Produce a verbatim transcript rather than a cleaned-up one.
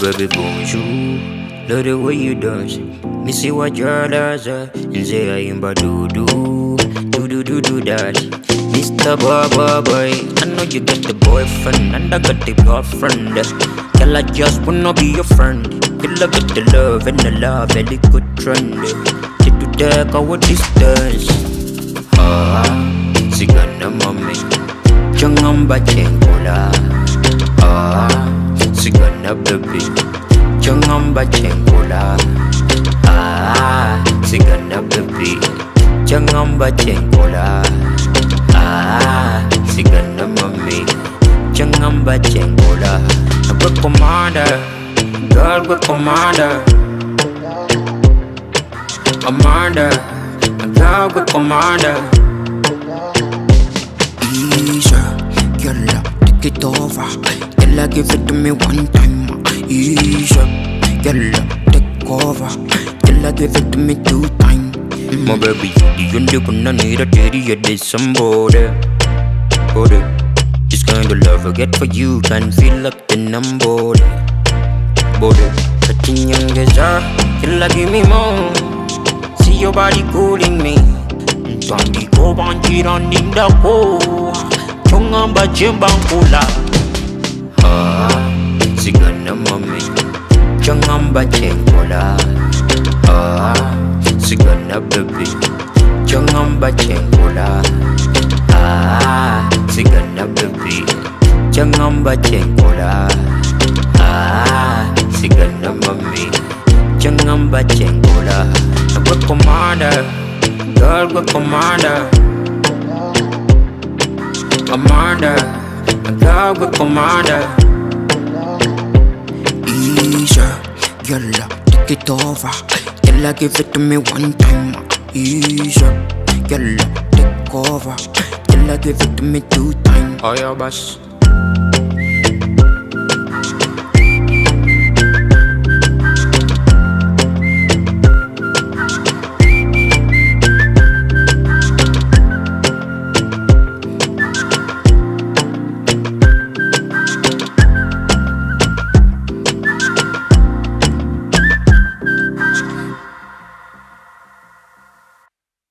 baby bonjour, love the way you dance. Me see what your does, uh, and say I am ba do do, do do do do that. Mister Boy Boy Boy, I know you got the boyfriend and I got the girlfriend. Girl, I just wanna be your friend. Feel like get the love and the love, very good trend. Take to take our distance. Ah, sigana mami, jangan bacengkola. Ah, sigana baby, jangan bacengkola. Ah, sigana baby, jangan bacengkola. Ah, sigana mami, jangan bacengkola. Gue commander, girl gue commander. Commander, girl gue commander. Easy, girl, take it over. Girl, give it to me one time. Easy, girl, take over. Girl, give it to me two times. Mm. My baby, the only one I need a daddy, yeah, there's somebody. Body. This kind of love I get for you can feel like the number. Body, touching young desire, feel like give me more. See your body cooling me. Twenty go banji on in the go. Chunga ba jembang pula. Ah, sigana mami, jangan bacengkola. Ah, sigana baby, jangan bacengkola. Ah, sigana baby, jangan bacengkola. Ah, sigana mami, jangan bacengkola. Gue commander, girl gue commander. Commander, girl gue commander. Easy, girl, take it over. Girl, give it to me one time. Easy, girl, take over. Girl, give it to me two times. Oh yeah, boss.